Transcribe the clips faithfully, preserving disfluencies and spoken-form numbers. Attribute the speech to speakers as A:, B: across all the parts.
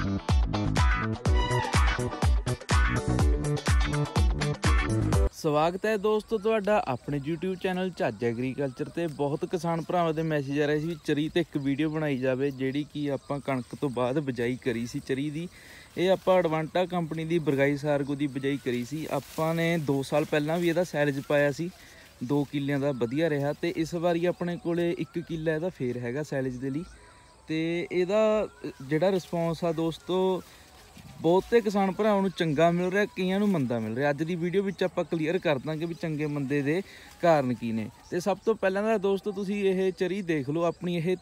A: स्वागत है दोस्तों तुहाडा अपने यूट्यूब चैनल झज्ज एग्रीकल्चर ते। बहुत किसान भरावां दे मैसेज आ रहे सी चरी ते एक वीडियो बनाई जाए जिहड़ी कि आपां कणक तो बाद बिजाई करी सी चरी दी। ये आपां एडवांटा कंपनी दी बरगाई सारगो दी बिजाई करी सी। आपां ने दो साल पहलां भी इहदा सैलज पाया सी, दो किल्लियां दा वधिया रहा। ते इस वारी अपने कोले एक किल्ला इहदा फेर हैगा सैलज दे लई। ते इहदा जिहड़ा रिस्पॉन्स आ दोस्तों बहुते किसान भरावां नूं चंगा मिल रहा, कईयां नूं मंदा मिल रहा। अज दी वीडियो विच आपां क्लीयर कर दांगे भी चंगे मंदे दे कारण की ने। ते सब तो पहलां तां दोस्तों तुसीं इह चरी देख लो, अपनी इह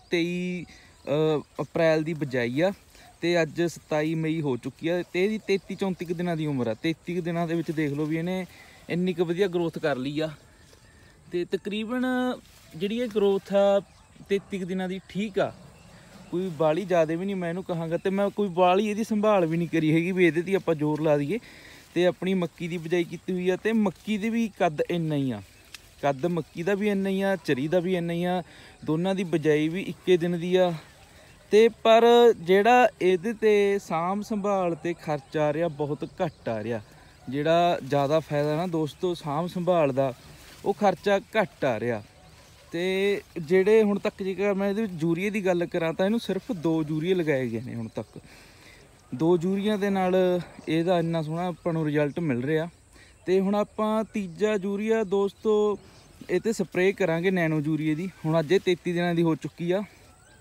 A: तेई अप्रैल दी बिजाई आ ते अज सताई मई हो चुकी है। ते इहदी तेती चौंती क दिनां दी उम्र आ। तेती क दिनां दे विच देख लो भी इहने इन्नी क वधिया ग्रोथ कर लई आ। ते तकरीबन जिहड़ी इह ग्रोथ आ तेती क दिनां दी ठीक आ, कोई बाली ज़्यादा भी नहीं मैं इहनूं कहांगा। ते मैं कोई बाली इहदी संभाल भी नहीं करी हैगी भी इहदे ते आपां जोर ला दईए। ते अपनी मक्की दी बिजाई कीती हुई आ ते मक्की दे भी कद इन्ना ही आ, कद मक्की दा भी इन्ना ही आ, चरी दा भी इन्ना ही आ। दोनां दी बिजाई भी इक्के दिन दी आ। ते पर जिहड़ा इहदे ते साम संभाल ते खर्चा आ रहा बहुत घट आ रहा। जिहड़ा ज़्यादा फायदा ना दोस्तों साम संभाल दा वो खर्चा घट आ रहा। ते ਜਿਹੜੇ ਹੁਣ तक जेकर मैं ਇਹਦੇ ਯੂਰੀਏ ਦੀ ਗੱਲ ਕਰਾਂ ਤਾਂ ਇਹਨੂੰ ਸਿਰਫ ਦੋ ਯੂਰੀਏ ਲਗਾਏ ਗਏ ਨੇ ਹੁਣ ਤੱਕ। ਦੋ ਯੂਰੀਆਂ ਦੇ ਨਾਲ ਇਹਦਾ ਇੰਨਾ ਸੋਹਣਾ ਆਪਾਂ ਨੂੰ ਰਿਜ਼ਲਟ ਮਿਲ ਰਿਹਾ। ਤੇ ਹੁਣ ਆਪਾਂ ਤੀਜਾ ਯੂਰੀਆ ਦੋਸਤੋ ਇਹ ਤੇ ਸਪਰੇਅ ਕਰਾਂਗੇ ਨੈਨੋ ਯੂਰੀਏ ਦੀ। ਹੁਣ ਅੱਜ ਇਹ ਤੇਤੀ ਦਿਨਾਂ ਦੀ ਹੋ ਚੁੱਕੀ ਆ।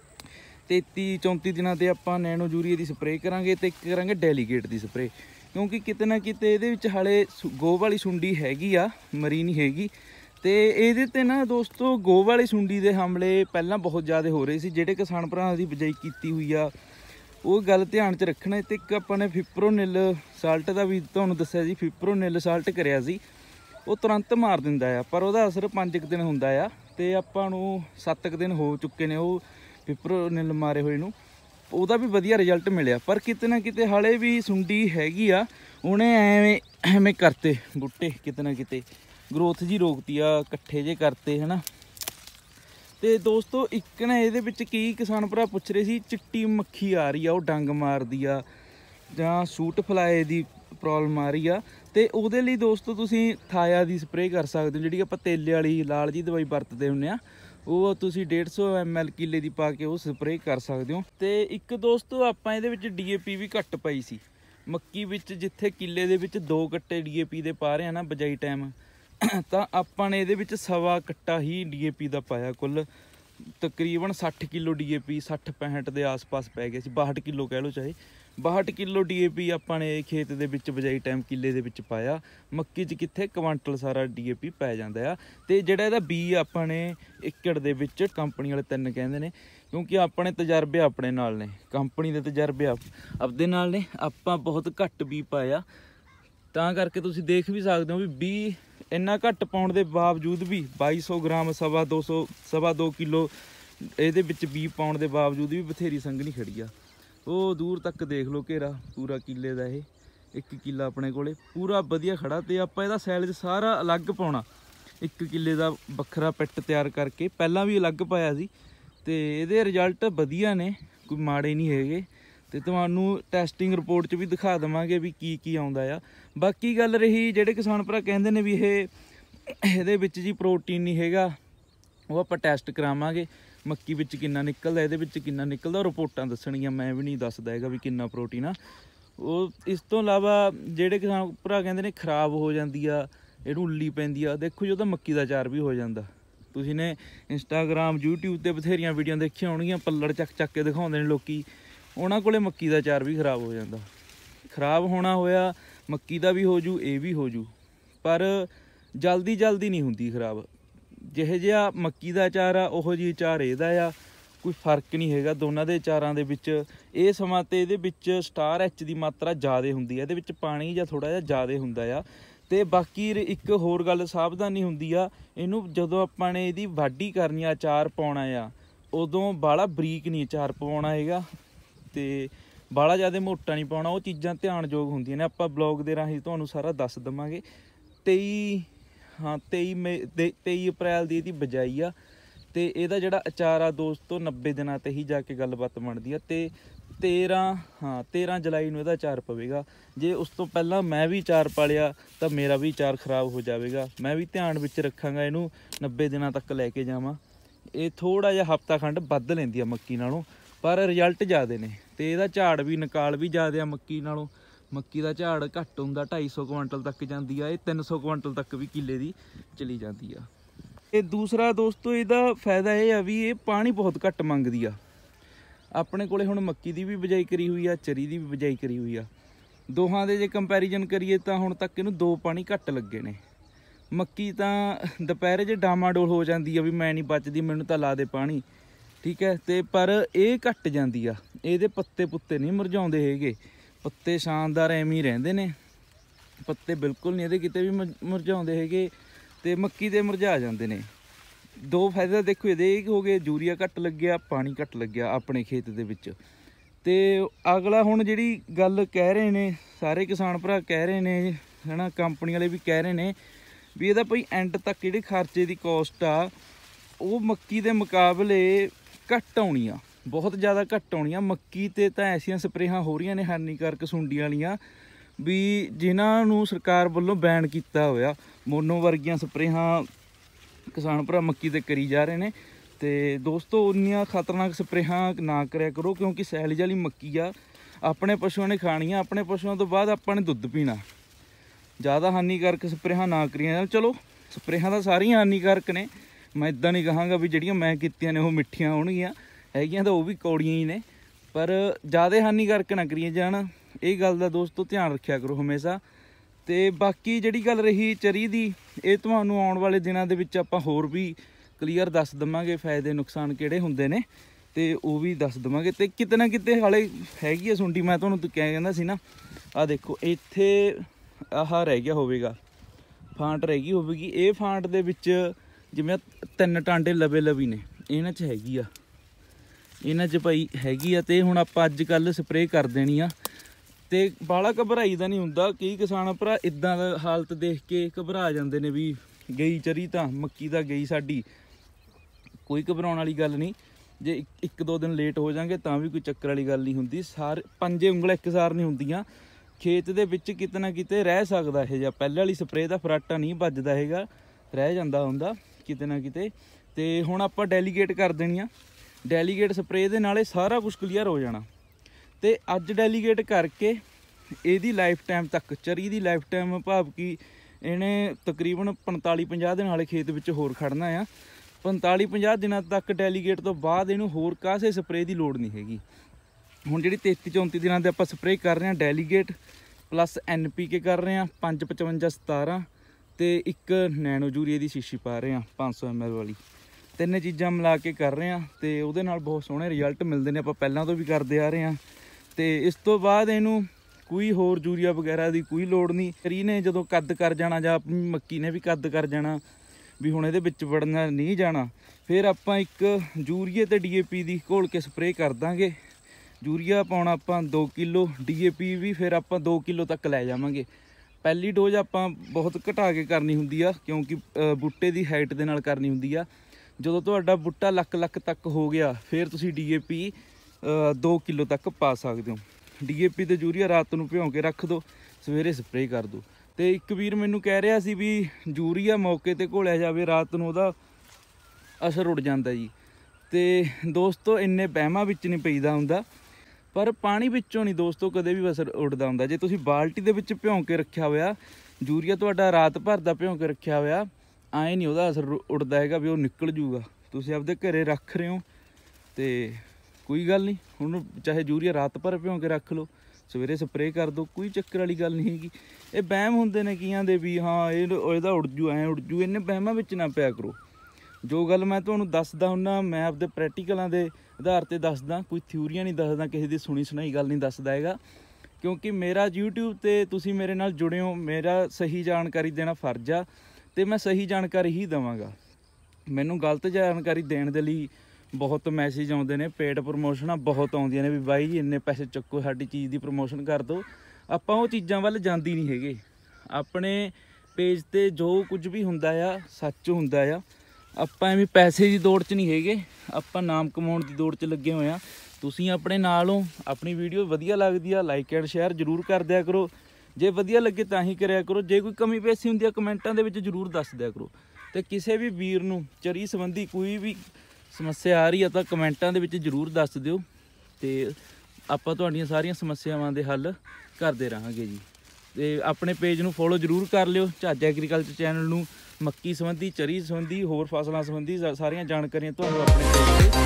A: ਤੇਤੀ ਚੌਂਤੀ ਦਿਨਾਂ ਤੇ ਆਪਾਂ ਨੈਨੋ ਯੂਰੀਏ ਦੀ ਸਪਰੇਅ ਕਰਾਂਗੇ ਤੇ ਇੱਕ ਕਰਾਂਗੇ ਡੈਲੀਗੇਟ ਦੀ ਸਪਰੇਅ, ਕਿਉਂਕਿ ਕਿਤੇ ਨਾ ਕਿਤੇ ਇਹਦੇ ਵਿੱਚ ਹਾਲੇ ਗੋਹ ਵਾਲੀ ਸੁੰਡੀ ਹੈਗੀ ਆ, ਮਰੀ ਨਹੀਂ ਹੈਗੀ। ਤੇ ਇਹਦੇ ਤੇ ਨਾ ਦੋਸਤੋ ਗੋਹ ਵਾਲੀ ਸੁੰਡੀ ਦੇ ਹਮਲੇ ਪਹਿਲਾਂ ਬਹੁਤ ਜ਼ਿਆਦਾ ਹੋ ਰਹੇ ਸੀ। ਜਿਹੜੇ ਕਿਸਾਨ ਭਰਾਵਾਂ ਦੀ ਬਿਜਾਈ ਕੀਤੀ ਹੋਈ ਆ ਉਹ ਗੱਲ ਧਿਆਨ 'ਚ ਰੱਖਣਾ। ਤੇ ਇੱਕ ਆਪਾਂ ਨੇ ਫਿਪਰੋਨਿਲ ਸਾਲਟ ਦਾ ਵੀ ਤੁਹਾਨੂੰ ਦੱਸਿਆ ਸੀ, ਫਿਪਰੋਨਿਲ ਸਾਲਟ ਕਰਿਆ ਸੀ। ਉਹ ਤੁਰੰਤ ਮਾਰ ਦਿੰਦਾ ਆ ਪਰ ਉਹਦਾ ਅਸਰ ਪੰਜ ਕੁ ਦਿਨ ਹੁੰਦਾ ਆ। ਤੇ ਆਪਾਂ ਨੂੰ ਸੱਤ ਕੁ ਦਿਨ ਹੋ ਚੁੱਕੇ ਨੇ ਉਹ ਫਿਪਰੋਨਿਲ ਮਾਰੇ ਹੋਏ ਨੂੰ, ਉਹਦਾ ਵੀ ਵਧੀਆ ਰਿਜ਼ਲਟ ਮਿਲਿਆ। ਪਰ ਕਿਤੇ ਨਾ ਕਿਤੇ ਹਾਲੇ ਵੀ ਸੁੰਡੀ ਹੈਗੀ ਆ, ਉਹਨੇ ਐਵੇਂ ਐਵੇਂ ਕਰਤੇ ਬੂਟੇ, ਕਿਤੇ ਨਾ ਕਿਤੇ ग्रोथ जी रोकती आ, कट्ठे जे करते है ना। तो दोस्तों एक ना ये कई किसान भरा पुछ रहे सी चिट्टी मक्खी आ रही है, वो डंग मारदी आ जां सूट फलाए दी प्रॉब्लम आ रही आ। तो उहदे लई दोस्तों तुसीं थाया दी स्प्रे कर सकते हो, जिहड़ी आपां तेले वाली लाल जी दवाई वरतदे हुंदे आ। वो तुसीं डेढ़ सौ एम एल किले दी पा के वो स्प्रे कर सकते हो। तो एक दोस्तों आपां इहदे विच डी ए पी भी घट पाई सी मक्की विच, जिथे किले दे विच दो कट्टे डी ए पी दे पा रहे हैं ना बजाई टाइम, ਤਾਂ ਆਪਾਂ ਨੇ ਇਹਦੇ ਵਿੱਚ ਸਵਾ ਕੱਟਾ ਹੀ ਡੀ ਏ ਪੀ ਦਾ ਪਾਇਆ। ਕੁੱਲ ਤਕਰੀਬਨ ਸੱਠ ਕਿਲੋ ਡੀ ਏ ਪੀ, ਸੱਠ ਪੈਂਹਠ ਦੇ ਆਸ-ਪਾਸ ਪੈ ਗਏ ਸੀ, ਬਾਹਠ ਕਿਲੋ ਕਹਿ ਲਓ ਚਾਹੇ। ਬਾਹਠ ਕਿਲੋ ਡੀ ਏ ਪੀ ਆਪਾਂ ਨੇ ਖੇਤ ਦੇ ਵਿੱਚ ਬਜਾਈ ਟਾਈਮ ਕਿੱਲੇ ਦੇ ਵਿੱਚ ਪਾਇਆ। ਮੱਕੀ 'ਚ ਕਿੱਥੇ ਕੁਆਂਟਲ ਸਾਰਾ ਡੀ ਏ ਪੀ ਪੈ ਜਾਂਦਾ ਆ। ਤੇ ਜਿਹੜਾ ਇਹਦਾ ਬੀ ਆਪਾਂ ਨੇ ਏਕੜ ਦੇ ਵਿੱਚ ਕੰਪਨੀ ਵਾਲੇ ਤਿੰਨ ਕਹਿੰਦੇ ਨੇ, ਕਿਉਂਕਿ ਆਪਣੇ ਤਜਰਬੇ ਆਪਣੇ ਨਾਲ ਨੇ, ਕੰਪਨੀ ਦੇ ਤਜਰਬੇ ਆਪਦੇ ਨਾਲ ਨੇ। ਆਪਾਂ ਬਹੁਤ ਘੱਟ ਬੀ ਪਾਇਆ, ਤਾਂ ਕਰਕੇ ਤੁਸੀਂ ਦੇਖ ਵੀ ਸਕਦੇ ਹੋ ਵੀ ਬੀ ਇੰਨਾ ਘੱਟ ਪਾਉਣ ਦੇ ਬਾਵਜੂਦ ਵੀ ਬਾਈ ਸੌ ਗ੍ਰਾਮ ਸਵਾ ਦੋ ਸੌ ਸਵਾ ਦੋ ਕਿਲੋ ਇਹਦੇ ਵਿੱਚ ਬੀ ਪਾਉਣ ਦੇ ਬਾਵਜੂਦ ਵੀ ਬਥੇਰੀ ਸੰਘਣੀ ਖੜੀ ਆ। ਉਹ ਦੂਰ ਤੱਕ ਦੇਖ ਲਓ ਘੇਰਾ ਪੂਰਾ ਕਿੱਲੇ ਦਾ, ਇਹ ਇੱਕ ਕਿੱਲਾ ਆਪਣੇ ਕੋਲੇ ਪੂਰਾ ਵਧੀਆ ਖੜਾ। ਤੇ ਆਪਾਂ ਇਹਦਾ ਸੈਲਜ ਸਾਰਾ ਅਲੱਗ ਪਾਉਣਾ, ਇੱਕ ਕਿੱਲੇ ਦਾ ਵੱਖਰਾ ਪਿੱਟ ਤਿਆਰ ਕਰਕੇ ਪਹਿਲਾਂ ਵੀ ਅਲੱਗ ਪਾਇਆ ਸੀ। ਤੇ ਇਹਦੇ ਰਿਜ਼ਲਟ ਵਧੀਆ ਨੇ, ਕੋਈ ਮਾੜੇ ਨਹੀਂ ਹੈਗੇ। ਤੇ ਤੁਹਾਨੂੰ ਟੈਸਟਿੰਗ ਰਿਪੋਰਟ 'ਚ ਵੀ ਦਿਖਾ ਦੇਵਾਂਗੇ ਵੀ ਕੀ ਕੀ ਆਉਂਦਾ ਆ। ਬਾਕੀ ਗੱਲ ਰਹੀ ਜਿਹੜੇ ਕਿਸਾਨ ਭਰਾ ਕਹਿੰਦੇ ਨੇ ਵੀ ਇਹ ਇਹਦੇ ਵਿੱਚ ਜੀ ਪ੍ਰੋਟੀਨ ਨਹੀਂ ਹੈਗਾ, ਉਹ ਆਪਾਂ ਟੈਸਟ ਕਰਾਵਾਂਗੇ ਮੱਕੀ ਵਿੱਚ ਕਿੰਨਾ ਨਿਕਲਦਾ, ਇਹਦੇ ਵਿੱਚ ਕਿੰਨਾ ਨਿਕਲਦਾ, ਰਿਪੋਰਟਾਂ ਦੱਸਣਗੀਆਂ। ਮੈਂ ਵੀ ਨਹੀਂ ਦੱਸਦਾ ਹੈਗਾ ਵੀ ਕਿੰਨਾ ਪ੍ਰੋਟੀਨ ਆ। ਉਹ ਇਸ ਤੋਂ ਇਲਾਵਾ ਜਿਹੜੇ ਕਿਸਾਨ ਭਰਾ ਕਹਿੰਦੇ ਨੇ ਖਰਾਬ ਹੋ ਜਾਂਦੀ ਆ, ਇਹਨੂੰ ਉੱਲੀ ਪੈਂਦੀ ਆ, ਦੇਖੋ ਜੀ ਉਹਦਾ ਮੱਕੀ ਦਾ ਅਚਾਰ ਵੀ ਹੋ ਜਾਂਦਾ। ਤੁਸੀਂ ਨੇ ਇੰਸਟਾਗ੍ਰਾਮ ਯੂਟਿਊਬ 'ਤੇ ਬਥੇਰੀਆਂ ਵੀਡੀਓ ਦੇਖੀਆਂ ਹੋਣਗੀਆਂ, ਪੱਲੜ ਚੱਕ ਚੱਕ ਕੇ ਦਿਖਾਉਂਦੇ ਨੇ ਲੋਕੀ, ਉਹਨਾਂ ਕੋਲੇ ਮੱਕੀ ਦਾ ਅਚਾਰ ਵੀ ਖਰਾਬ ਹੋ ਜਾਂਦਾ। ਖਰਾਬ ਹੋਣਾ ਹੋਇਆ ਮੱਕੀ ਦਾ ਵੀ ਹੋ ਜੂ, ਇਹ ਵੀ ਹੋ ਜੂ, ਪਰ ਜਲਦੀ ਜਲਦੀ ਨਹੀਂ ਹੁੰਦੀ ਖਰਾਬ। ਜਿਹੋ ਜਿਹਾ ਮੱਕੀ ਦਾ ਅਚਾਰ ਆ ਉਹੋ ਜਿਹੀ ਅਚਾਰ ਇਹਦਾ ਆ, ਕੋਈ ਫਰਕ ਨਹੀਂ ਹੈਗਾ ਦੋਨਾਂ ਦੇ ਅਚਾਰਾਂ ਦੇ ਵਿੱਚ। ਇਹ ਸਮਾਂ ਤੇ ਇਹਦੇ ਵਿੱਚ ਸਟਾਰ ਐਚ ਦੀ ਮਾਤਰਾ ਜ਼ਿਆਦਾ ਹੁੰਦੀ ਹੈ, ਇਹਦੇ ਵਿੱਚ ਪਾਣੀ ਜਾਂ ਥੋੜ੍ਹਾ ਜਿਹਾ ਜ਼ਿਆਦਾ ਹੁੰਦਾ ਆ। ਤੇ ਬਾਕੀ ਇੱਕ ਹੋਰ ਗੱਲ ਸਾਵਧਾਨੀ ਹੁੰਦੀ ਆ, ਇਹਨੂੰ ਜਦੋਂ ਆਪਾਂ ਨੇ ਇਹਦੀ ਵਾਢੀ ਕਰਨੀ ਆ, ਅਚਾਰ ਪਾਉਣਾ ਆ, ਉਦੋਂ ਬਾਹਲਾ ਬਰੀਕ ਨਹੀਂ ਅਚਾਰ ਪਵਾਉਣਾ ਹੈਗਾ ਤੇ ਬਾਹਲਾ ਜ਼ਿਆਦਾ ਮੋਟਾ ਨਹੀਂ ਪਾਉਣਾ। ਉਹ ਚੀਜ਼ਾਂ ਧਿਆਨਯੋਗ ਹੁੰਦੀਆਂ ਨੇ, ਆਪਾਂ ਬਲੌਗ ਦੇ ਰਾਹੀਂ ਤੁਹਾਨੂੰ ਸਾਰਾ ਦੱਸ ਦੇਵਾਂਗੇ। ਤੇਈ ਹਾਂ ਤੇਈ ਮਈ ਤੇਈ ਅਪ੍ਰੈਲ ਦੀ ਇਹਦੀ ਬਿਜਾਈ ਆ। ਤੇ ਇਹਦਾ ਜਿਹੜਾ ਅਚਾਰ ਆ ਦੋਸਤੋ ਨੱਬੇ ਦਿਨਾਂ ਤੇ ਹੀ ਜਾ ਕੇ ਗੱਲਬਾਤ ਬਣਦੀ ਆ। ਤੇ तेरह हाँ तेरह जुलाई ਨੂੰ ਇਹਦਾ ਚਾਰ ਪਵੇਗਾ। ਜੇ ਉਸ ਤੋਂ ਪਹਿਲਾਂ ਮੈਂ ਵੀ ਚਾਰ ਪਾਲਿਆ ਤਾਂ ਮੇਰਾ ਵੀ ਚਾਰ ਖਰਾਬ ਹੋ ਜਾਵੇਗਾ। ਮੈਂ ਵੀ ਧਿਆਨ ਵਿੱਚ ਰੱਖਾਂਗਾ ਇਹਨੂੰ, ਨੱਬੇ ਦਿਨਾਂ ਤੱਕ ਲੈ ਕੇ ਜਾਵਾਂ। ਇਹ ਥੋੜ੍ਹਾ ਜਿਹਾ ਹਫ਼ਤਾ ਖੰਡ ਵੱਧ ਲੈਂਦੀ ਆ ਮੱਕੀ ਨਾਲੋਂ, ਪਰ ਰਿਜ਼ਲਟ ਜ਼ਿਆਦੇ ਨੇ ਅਤੇ ਇਹਦਾ ਝਾੜ ਵੀ ਨਿਕਾਲ ਵੀ ਜ਼ਿਆਦਾ ਆ ਮੱਕੀ ਨਾਲੋਂ। ਮੱਕੀ ਦਾ ਝਾੜ ਘੱਟ ਹੁੰਦਾ, ਢਾਈ ਸੌ ਕੁਆਂਟਲ ਤੱਕ ਜਾਂਦੀ ਆ, ਇਹ ਤਿੰਨ ਸੌ ਕੁਆਂਟਲ ਤੱਕ ਵੀ ਕਿੱਲੇ ਦੀ ਚਲੀ ਜਾਂਦੀ ਆ। ਅਤੇ ਦੂਸਰਾ ਦੋਸਤੋ ਇਹਦਾ ਫਾਇਦਾ ਇਹ ਆ ਵੀ ਇਹ ਪਾਣੀ ਬਹੁਤ ਘੱਟ ਮੰਗਦੀ ਆ। ਆਪਣੇ ਕੋਲੇ ਹੁਣ ਮੱਕੀ ਦੀ ਵੀ ਬਿਜਾਈ ਕਰੀ ਹੋਈ ਆ, ਚਰੀ ਦੀ ਵੀ ਬਿਜਾਈ ਕਰੀ ਹੋਈ ਆ। ਦੋਹਾਂ ਦੇ ਜੇ ਕੰਪੈਰੀਜ਼ਨ ਕਰੀਏ ਤਾਂ ਹੁਣ ਤੱਕ ਇਹਨੂੰ ਦੋ ਪਾਣੀ ਘੱਟ ਲੱਗੇ ਨੇ। ਮੱਕੀ ਤਾਂ ਦੁਪਹਿਰੇ ਜੇ ਡਾਮਾਡੋਲ ਹੋ ਜਾਂਦੀ ਆ ਵੀ ਮੈਂ ਨਹੀਂ ਬਚਦੀ, ਮੈਨੂੰ ਤਾਂ ਲਾ ਦੇ ਪਾਣੀ, ਠੀਕ ਹੈ। ਅਤੇ ਪਰ ਇਹ ਘੱਟ ਜਾਂਦੀ ਆ, ਇਹਦੇ ਪੱਤੇ ਪੁੱਤੇ ਨਹੀਂ ਮੁਰਝਾਉਂਦੇ ਹੈਗੇ, ਪੱਤੇ ਸ਼ਾਨਦਾਰ ਐਵੇਂ ਹੀ ਰਹਿੰਦੇ ਨੇ, ਪੱਤੇ ਬਿਲਕੁਲ ਨਹੀਂ ਇਹਦੇ ਕਿਤੇ ਵੀ ਮੁਰਝਾਉਂਦੇ ਹੈਗੇ, ਅਤੇ ਮੱਕੀ ਦੇ ਮੁਰਝਾ ਜਾਂਦੇ ਨੇ। ਦੋ ਫਾਇਦਾ ਦੇਖੋ ਇਹਦੇ ਇਹ ਹੋ ਗਏ, ਯੂਰੀਆ ਘੱਟ ਲੱਗਿਆ, ਪਾਣੀ ਘੱਟ ਲੱਗਿਆ ਆਪਣੇ ਖੇਤ ਦੇ ਵਿੱਚ। ਅਤੇ ਅਗਲਾ ਹੁਣ ਜਿਹੜੀ ਗੱਲ ਕਹਿ ਰਹੇ ਨੇ ਸਾਰੇ ਕਿਸਾਨ ਭਰਾ ਕਹਿ ਰਹੇ ਨੇ ਹੈ ਨਾ, ਕੰਪਨੀ ਵਾਲੇ ਵੀ ਕਹਿ ਰਹੇ ਨੇ ਵੀ ਇਹਦਾ ਭਾਈ ਐਂਡ ਤੱਕ ਜਿਹੜੇ ਖਰਚੇ ਦੀ ਕੋਸਟ ਆ ਉਹ ਮੱਕੀ ਦੇ ਮੁਕਾਬਲੇ ਘੱਟ ਆਉਣੀ ਆ, ਬਹੁਤ ਜ਼ਿਆਦਾ ਘੱਟ ਆਉਣੀ ਆ। ਮੱਕੀ 'ਤੇ ਤਾਂ ਐਸੀਆਂ ਸਪਰੇਹਾਂ ਹੋ ਰਹੀਆਂ ਨੇ ਹਾਨੀਕਾਰਕ ਸੁੰਡੀ ਵਾਲੀਆਂ ਵੀ ਜਿਨ੍ਹਾਂ ਨੂੰ ਸਰਕਾਰ ਵੱਲੋਂ ਬੈਨ ਕੀਤਾ ਹੋਇਆ। ਮੋਨੋ ਵਰਗੀਆਂ ਸਪਰੇਹਾਂ ਕਿਸਾਨ ਭਰਾ ਮੱਕੀ 'ਤੇ ਕਰੀ ਜਾ ਰਹੇ ਨੇ। ਅਤੇ ਦੋਸਤੋ ਉਨੀਆਂ ਖਤਰਨਾਕ ਸਪਰੇਹਾਂ ਨਾ ਕਰਿਆ ਕਰੋ, ਕਿਉਂਕਿ ਸੈਲਜ ਵਾਲੀ ਮੱਕੀ ਆ, ਆਪਣੇ ਪਸ਼ੂਆਂ ਨੇ ਖਾਣੀ ਆ, ਆਪਣੇ ਪਸ਼ੂਆਂ ਤੋਂ ਬਾਅਦ ਆਪਾਂ ਨੇ ਦੁੱਧ ਪੀਣਾ। ਜ਼ਿਆਦਾ ਹਾਨੀਕਾਰਕ ਸਪਰੇਹਾਂ ਨਾ ਕਰੀਆਂ। ਚਲੋ ਸਪਰੇਹਾਂ ਤਾਂ ਸਾਰੀਆਂ ਹਾਨੀਕਾਰਕ ਨੇ, ਮੈਂ ਇੱਦਾਂ ਨਹੀਂ ਕਹਾਂਗਾ ਵੀ ਜਿਹੜੀਆਂ ਮੈਂ ਕੀਤੀਆਂ ਨੇ ਉਹ ਮਿੱਠੀਆਂ ਹੋਣਗੀਆਂ, ਹੈਗੀਆਂ ਤਾਂ ਉਹ ਵੀ ਕੌੜੀਆਂ ਹੀ ਨੇ, ਪਰ ਜ਼ਿਆਦਾ ਹਾਨੀਕਾਰਕ ਨਾ ਕਰੀਆਂ ਜਾਣ। ਇਹ ਗੱਲ ਦਾ ਦੋਸਤੋ ਧਿਆਨ ਰੱਖਿਆ ਕਰੋ ਹਮੇਸ਼ਾ। ਅਤੇ ਬਾਕੀ ਜਿਹੜੀ ਗੱਲ ਰਹੀ ਚਰੀ ਦੀ, ਇਹ ਤੁਹਾਨੂੰ ਆਉਣ ਵਾਲੇ ਦਿਨਾਂ ਦੇ ਵਿੱਚ ਆਪਾਂ ਹੋਰ ਵੀ ਕਲੀਅਰ ਦੱਸ ਦੇਵਾਂਗੇ, ਫਾਇਦੇ ਨੁਕਸਾਨ ਕਿਹੜੇ ਹੁੰਦੇ ਨੇ, ਅਤੇ ਉਹ ਵੀ ਦੱਸ ਦੇਵਾਂਗੇ। ਅਤੇ ਕਿਤੇ ਨਾ ਕਿਤੇ ਹਾਲੇ ਹੈਗੀ ਆ ਸੁੰਡੀ, ਮੈਂ ਤੁਹਾਨੂੰ ਕਹਿ ਕਹਿੰਦਾ ਸੀ ਨਾ, ਆਹ ਦੇਖੋ ਇੱਥੇ ਆਹ ਰਹਿ ਗਿਆ ਹੋਵੇਗਾ, ਫਾਂਟ ਰਹਿ ਗਈ ਹੋਵੇਗੀ। ਇਹ ਫਾਂਟ ਦੇ ਵਿੱਚ ਜਿਵੇਂ ਤਿੰਨ ਟਾਂਡੇ ਲਵੇ ਲਵੀ ਨੇ, ਇਹਨਾਂ 'ਚ ਹੈਗੀ ਆ, ਇਹਨਾਂ 'ਚ ਭਾਈ ਹੈਗੀ ਆ। ਅਤੇ ਹੁਣ ਆਪਾਂ ਅੱਜ ਕੱਲ੍ਹ ਸਪਰੇਅ ਕਰ ਦੇਣੀ ਆ। ਅਤੇ ਬਾਹਲਾ ਘਬਰਾਈ ਦਾ ਨਹੀਂ ਹੁੰਦਾ, ਕਈ ਕਿਸਾਨ ਭਰਾ ਇੱਦਾਂ ਦਾ ਹਾਲਤ ਦੇਖ ਕੇ ਘਬਰਾ ਜਾਂਦੇ ਨੇ ਵੀ ਗਈ ਚਰੀ ਤਾਂ ਮੱਕੀ ਦਾ ਗਈ ਸਾਡੀ। ਕੋਈ ਘਬਰਾਉਣ ਵਾਲੀ ਗੱਲ ਨਹੀਂ, ਜੇ ਇੱਕ ਇੱਕ ਦੋ ਦਿਨ ਲੇਟ ਹੋ ਜਾਵਾਂਗੇ ਤਾਂ ਵੀ ਕੋਈ ਚੱਕਰ ਵਾਲੀ ਗੱਲ ਨਹੀਂ ਹੁੰਦੀ। ਸਾਰੇ ਪੰਜੇ ਉਂਗਲਾਂ ਇੱਕ ਸਾਰ ਨਹੀਂ ਹੁੰਦੀਆਂ, ਖੇਤ ਦੇ ਵਿੱਚ ਕਿਤੇ ਨਾ ਕਿਤੇ ਰਹਿ ਸਕਦਾ ਇਹ ਜਿਹਾ ਪਹਿਲੇ ਵਾਲੀ ਸਪਰੇਅ ਦਾ ਫਰਾਟਾ ਨਹੀਂ ਵੱਜਦਾ ਹੈਗਾ, ਰਹਿ ਜਾਂਦਾ ਹੁੰਦਾ ਕਿਤੇ ਨਾ ਕਿਤੇ। ਅਤੇ ਹੁਣ ਆਪਾਂ ਡੈਲੀਗੇਟ ਕਰ ਦੇਣੀ ਆ, ਡੈਲੀਗੇਟ ਸਪਰੇਅ ਦੇ ਨਾਲੇ ਸਾਰਾ ਕੁਛ ਕਲੀਅਰ ਹੋ ਜਾਣਾ। ਅਤੇ ਅੱਜ ਡੈਲੀਗੇਟ ਕਰਕੇ ਇਹਦੀ ਲਾਈਫ ਟਾਈਮ ਤੱਕ, ਚਰੀ ਦੀ ਲਾਈਫ ਟਾਈਮ ਭਾਵ ਕਿ ਇਹਨੇ ਤਕਰੀਬਨ ਪੰਤਾਲੀ ਪੰਜਾਹ ਦਿਨ ਵਾਲੇ ਖੇਤ ਵਿੱਚ ਹੋਰ ਖੜਨਾ ਆ। ਪੰਤਾਲੀ ਪੰਜਾਹ ਦਿਨਾਂ ਤੱਕ ਡੈਲੀਗੇਟ ਤੋਂ ਬਾਅਦ ਇਹਨੂੰ ਹੋਰ ਕਾਸੇ ਸਪਰੇਅ ਦੀ ਲੋੜ ਨਹੀਂ ਹੈਗੀ। ਹੁਣ ਜਿਹੜੀ ਤੇਤੀ ਚੌਂਤੀ ਦਿਨਾਂ ਦੇ ਆਪਾਂ ਸਪਰੇਅ ਕਰ ਰਹੇ ਹਾਂ ਡੈਲੀਗੇਟ ਪਲੱਸ ਐਨ ਪੀ ਕੇ ਕਰ ਰਹੇ ਹਾਂ ਪੰਜ ਪਚਵੰਜਾ ਸਤਾਰਾਂ, ਅਤੇ ਇੱਕ ਨੈਨੋ ਯੂਰੀਏ ਦੀ ਸ਼ੀਸ਼ੀ ਪਾ ਰਹੇ ਹਾਂ ਪੰਜ ਸੌ ਐਮ ਐਲ ਵਾਲੀ, ਤਿੰਨ ਚੀਜ਼ਾਂ ਮਿਲਾ ਕੇ ਕਰ ਰਹੇ ਹਾਂ। ਅਤੇ ਉਹਦੇ ਨਾਲ ਬਹੁਤ ਸੋਹਣੇ ਰਿਜ਼ਲਟ ਮਿਲਦੇ ਨੇ, ਆਪਾਂ ਪਹਿਲਾਂ ਤੋਂ ਵੀ ਕਰਦੇ ਆ ਰਹੇ ਹਾਂ। ਅਤੇ ਇਸ ਤੋਂ ਬਾਅਦ ਇਹਨੂੰ ਕੋਈ ਹੋਰ ਯੂਰੀਆ ਵਗੈਰਾ ਦੀ ਕੋਈ ਲੋੜ ਨਹੀਂ। ਚਰੀ ਨੇ ਜਦੋਂ ਕੱਦ ਕਰ ਜਾਣਾ ਜਾਂ ਆਪਣੀ ਮੱਕੀ ਨੇ ਵੀ ਕੱਦ ਕਰ ਜਾਣਾ ਵੀ ਹੁਣ ਇਹਦੇ ਵਿੱਚ ਵੜਨਾ ਨਹੀਂ ਜਾਣਾ, ਫਿਰ ਆਪਾਂ ਇੱਕ ਯੂਰੀਏ ਅਤੇ ਡੀ ਏ ਪੀ ਦੀ ਘੋਲ ਕੇ ਸਪਰੇਅ ਕਰ ਦਾਂਗੇ। ਯੂਰੀਆ ਪਾਉਣਾ ਆਪਾਂ ਦੋ ਕਿੱਲੋ, ਡੀ ਏ ਪੀ ਵੀ ਫਿਰ ਆਪਾਂ ਦੋ ਕਿੱਲੋ ਤੱਕ ਲੈ ਜਾਵਾਂਗੇ। ਪਹਿਲੀ ਡੋਜ਼ ਆਪਾਂ ਬਹੁਤ ਘਟਾ ਕੇ ਕਰਨੀ ਹੁੰਦੀ ਆ, ਕਿਉਂਕਿ ਬੂਟੇ ਦੀ ਹਾਈਟ ਦੇ ਨਾਲ ਕਰਨੀ ਹੁੰਦੀ ਆ। ਜਦੋਂ ਤੁਹਾਡਾ ਬੂਟਾ ਲੱਕ ਲੱਕ ਤੱਕ ਹੋ ਗਿਆ ਫਿਰ ਤੁਸੀਂ ਡੀ ਏ ਪੀ ਦੋ ਕਿੱਲੋ ਤੱਕ ਪਾ ਸਕਦੇ ਹੋ। ਡੀ ਏ ਪੀ ਅਤੇ ਯੂਰੀਆ ਰਾਤ ਨੂੰ ਭਿਉਂ ਕੇ ਰੱਖ ਦਿਓ, ਸਵੇਰੇ ਸਪਰੇਅ ਕਰ ਦਿਓ। ਅਤੇ ਇੱਕ ਵੀਰ ਮੈਨੂੰ ਕਹਿ ਰਿਹਾ ਸੀ ਵੀ ਯੂਰੀਆ ਮੌਕੇ 'ਤੇ ਘੋਲਿਆ ਜਾਵੇ, ਰਾਤ ਨੂੰ ਉਹਦਾ ਅਸਰ ਉੱਡ ਜਾਂਦਾ ਜੀ। ਅਤੇ ਦੋਸਤੋ ਇੰਨੇ ਵਹਿਮਾਂ ਵਿੱਚ ਨਹੀਂ ਪਈਦਾ ਹੁੰਦਾ, ਪਰ ਪਾਣੀ ਵਿੱਚੋਂ ਨਹੀਂ ਦੋਸਤੋ ਕਦੇ ਵੀ ਅਸਰ ਉੱਡਦਾ ਹੁੰਦਾ। ਜੇ ਤੁਸੀਂ ਬਾਲਟੀ ਦੇ ਵਿੱਚ ਭਿਉਂ ਕੇ ਰੱਖਿਆ ਹੋਇਆ ਯੂਰੀਆ, ਤੁਹਾਡਾ ਰਾਤ ਭਰ ਦਾ ਭਿਉਂ ਕੇ ਰੱਖਿਆ ਹੋਇਆ, ਐਂ ਨਹੀਂ ਉਹਦਾ ਅਸਰ ਉੱਡਦਾ ਹੈਗਾ ਵੀ ਉਹ ਨਿਕਲ ਜੂਗਾ। ਤੁਸੀਂ ਆਪਦੇ ਘਰੇ ਰੱਖ ਰਹੇ ਹੋ ਅਤੇ ਕੋਈ ਗੱਲ ਨਹੀਂ, ਹੁਣ ਚਾਹੇ ਯੂਰੀਆ ਰਾਤ ਭਰ ਭਿਉਂ ਕੇ ਰੱਖ ਲਓ, ਸਵੇਰੇ ਸਪਰੇਅ ਕਰ ਦਿਓ, ਕੋਈ ਚੱਕਰ ਵਾਲੀ ਗੱਲ ਨਹੀਂ ਹੈਗੀ। ਇਹ ਵਹਿਮ ਹੁੰਦੇ ਨੇ ਕਈਆਂ ਦੇ ਵੀ ਹਾਂ ਇਹ ਇਹਦਾ ਉੱਡ ਜੂ, ਐਂ ਉੱਡ ਜੂ, ਇਹਨੇ ਵਹਿਮਾਂ ਵਿੱਚ ਨਾ ਪਿਆ ਕਰੋ। ਜੋ ਗੱਲ ਮੈਂ ਤੁਹਾਨੂੰ ਦੱਸਦਾ ਹੁੰਦਾ ਮੈਂ ਆਪਦੇ ਪ੍ਰੈਕਟੀਕਲਾਂ ਦੇ ਆਧਾਰ 'ਤੇ ਦੱਸਦਾ, ਕੋਈ ਥਿਊਰੀਆਂ ਨਹੀਂ ਦੱਸਦਾ, ਕਿਸੇ ਦੀ ਸੁਣੀ ਸੁਣਾਈ ਗੱਲ ਨਹੀਂ ਦੱਸਦਾ ਹੈਗਾ। ਕਿਉਂਕਿ ਮੇਰਾ ਯੂਟਿਊਬ 'ਤੇ ਤੁਸੀਂ ਮੇਰੇ ਨਾਲ ਜੁੜੇ ਹੋ, ਮੇਰਾ ਸਹੀ ਜਾਣਕਾਰੀ ਦੇਣਾ ਫਰਜ਼ ਆ, ਅਤੇ ਮੈਂ ਸਹੀ ਜਾਣਕਾਰੀ ਹੀ ਦੇਵਾਂਗਾ। ਮੈਨੂੰ ਗਲਤ ਜਾਣਕਾਰੀ ਦੇਣ ਦੇ ਲਈ ਬਹੁਤ ਮੈਸੇਜ ਆਉਂਦੇ ਨੇ, ਪੇਡ ਪ੍ਰਮੋਸ਼ਨਾਂ ਬਹੁਤ ਆਉਂਦੀਆਂ ਨੇ ਵੀ ਬਾਈ ਜੀ ਇੰਨੇ ਪੈਸੇ ਚੱਕੋ ਸਾਡੀ ਚੀਜ਼ ਦੀ ਪ੍ਰਮੋਸ਼ਨ ਕਰ ਦਿਓ। ਆਪਾਂ ਉਹ ਚੀਜ਼ਾਂ ਵੱਲ ਜਾਂਦੀ ਨਹੀਂ ਹੈਗੇ। ਆਪਣੇ ਪੇਜ 'ਤੇ ਜੋ ਕੁਝ ਵੀ ਹੁੰਦਾ ਆ ਸੱਚ ਹੁੰਦਾ ਆ। ਆਪਾਂ ਐਵੇਂ ਪੈਸੇ ਦੀ ਦੌੜ 'ਚ ਨਹੀਂ ਹੈਗੇ, ਆਪਾਂ ਨਾਮ ਕਮਾਉਣ ਦੀ ਦੌੜ 'ਚ ਲੱਗੇ ਹੋਏ ਹਾਂ। ਤੁਸੀਂ ਆਪਣੇ ਨਾਲ ਹੋ। ਆਪਣੀ ਵੀਡੀਓ ਵਧੀਆ ਲੱਗਦੀ ਆ ਲਾਈਕ ਐਂਡ ਸ਼ੇਅਰ ਜ਼ਰੂਰ ਕਰ ਦਿਆ ਕਰੋ। ਜੇ ਵਧੀਆ ਲੱਗੇ ਤਾਂ ਹੀ ਕਰਿਆ ਕਰੋ। ਜੇ ਕੋਈ ਕਮੀ ਪੇਸ਼ੀ ਹੁੰਦੀ ਆ ਕਮੈਂਟਾਂ ਦੇ ਵਿੱਚ ਜ਼ਰੂਰ ਦੱਸ ਦਿਆ ਕਰੋ। ਤੇ ਕਿਸੇ ਵੀ ਵੀਰ ਨੂੰ ਚਰੀ ਸੰਬੰਧੀ ਕੋਈ ਵੀ ਸਮੱਸਿਆ ਆ ਰਹੀ ਆ ਤਾਂ ਕਮੈਂਟਾਂ ਦੇ ਵਿੱਚ ਜ਼ਰੂਰ ਦੱਸ ਦਿਓ ਤੇ ਆਪਾਂ ਤੁਹਾਡੀਆਂ ਸਾਰੀਆਂ ਸਮੱਸਿਆਵਾਂ ਦੇ ਹੱਲ ਕਰਦੇ ਰਹਾਂਗੇ ਜੀ। ਤੇ ਆਪਣੇ ਪੇਜ ਨੂੰ ਫੋਲੋ ਜ਼ਰੂਰ ਕਰ ਲਿਓ, ਝੱਜ ਐਗਰੀਕਲਚਰ ਚੈਨਲ ਨੂੰ। ਮੱਕੀ ਸੰਬੰਧੀ, ਚਰੀ ਸੰਬੰਧੀ, ਹੋਰ ਫਸਲਾਂ ਸੰਬੰਧੀ ਸਾਰੀਆਂ ਜਾਣਕਾਰੀਆਂ ਤੁਹਾਨੂੰ ਆਪਣੇ ਪੇਜ 'ਤੇ